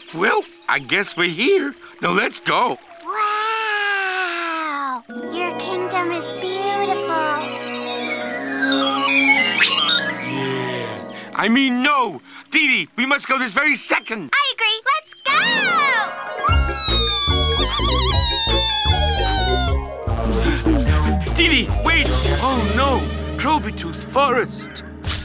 Well, I guess we're here. Now let's go. Wow! Your kingdom is beautiful. Yeah. I mean, no. Dee Dee, we must go this very second. I agree. Let's go! Dee Dee, wait. Oh, no. Tooth Forest.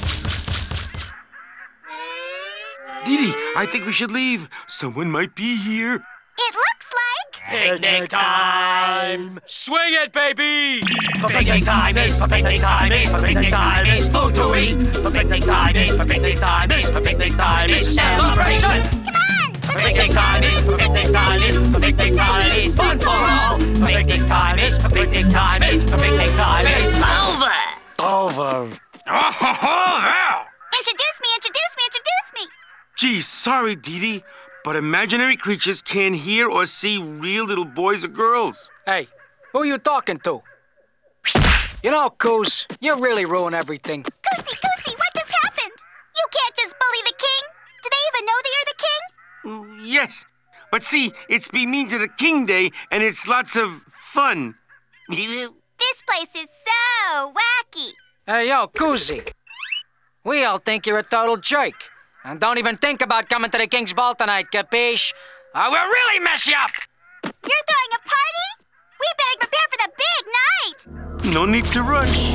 Dee Dee, I think we should leave. Someone might be here. It looks like... Picnic time! Swing it, baby! For picnic time is for picnic time is for picnic time is food to eat. For picnic time is for picnic time is for picnic time is celebration. Come on! For picnic time is for picnic time is for picnic time is fun for all. For picnic time is for picnic time is for picnic time is over. Over. Introduce me! Gee, sorry, Dee Dee, but imaginary creatures can't hear or see real little boys or girls. Hey, who you talking to? You know, Koos, you really ruin everything. Koosie, what just happened? You can't just bully the king. Do they even know that you're the king? Yes, but see, it's Be Mean to the King Day, and it's lots of fun. This place is so wacky. Hey, yo, Koosie. We all think you're a total jerk. And don't even think about coming to the King's Ball tonight, capiche? I will really mess you up! You're throwing a party? We better prepare for the big night! No need to rush.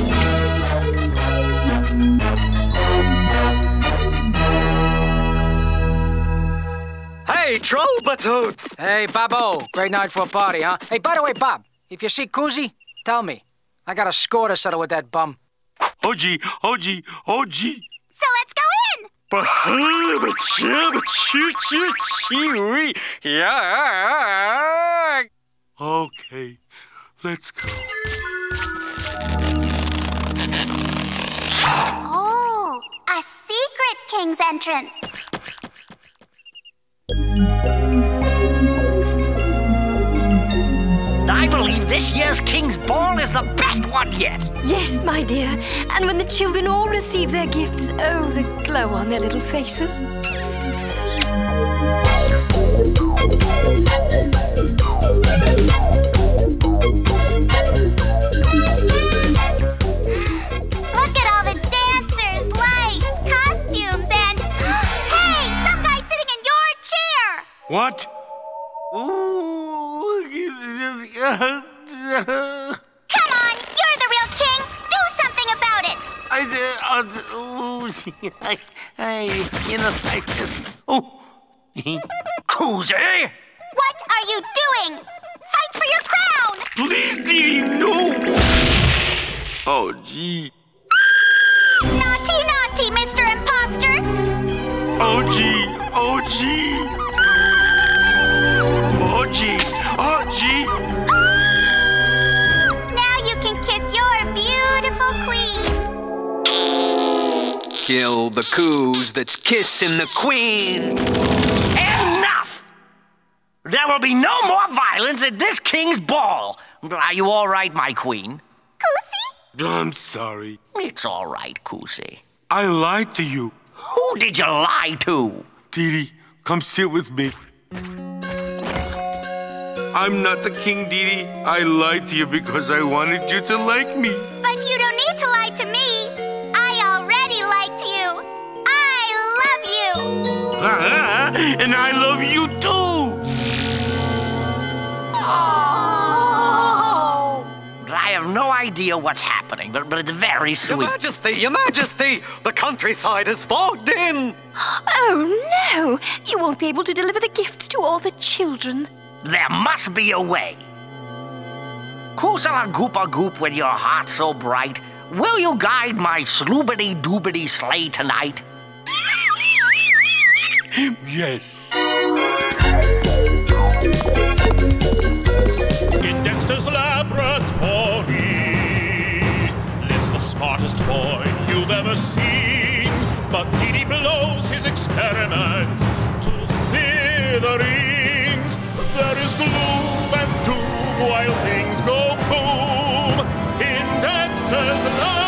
Hey, Trollbatooth! Hey, Babbo. Great night for a party, huh? Hey, by the way, Bob, if you see Koosie, tell me. I got a score to settle with that bum. Oji. So let's go in! Yeah. Okay, let's go. Oh, a secret king's entrance. I believe this year's King's Ball is the best one yet. Yes, my dear. And when the children all receive their gifts, oh, the glow on their little faces. Look at all the dancers, lights, costumes, and... Hey, some guy sitting in your chair! What? Come on, you're the real king. Do something about it. Koosie! What are you doing? Fight for your crown. Please, Dee Dee, no. Oh, gee. Naughty, Mr. Imposter. Oh, gee. Now you can kiss your beautiful queen. Kill the Koos that's kissing the queen. Enough! There will be no more violence at this King's Ball. Are you all right, my queen? Koosie? I'm sorry. It's all right, Koosie. I lied to you. Who did you lie to? Dee Dee, come sit with me. I'm not the king, Dee Dee. I lied to you because I wanted you to like me. But you don't need to lie to me. I already liked you. I love you. And I love you too. Oh! I have no idea what's happening, but it's very sweet. Your Majesty, the countryside is fogged in. Oh, no! You won't be able to deliver the gifts to all the children. There must be a way. Koosalagoopagoop, with your heart so bright, will you guide my sloobity-doobity sleigh tonight? Yes. In Dexter's laboratory lives the smartest boy you've ever seen. But Dee Dee blows his experiments to smithereens. There is gloom and doom while things go boom in Dexter's laboratory.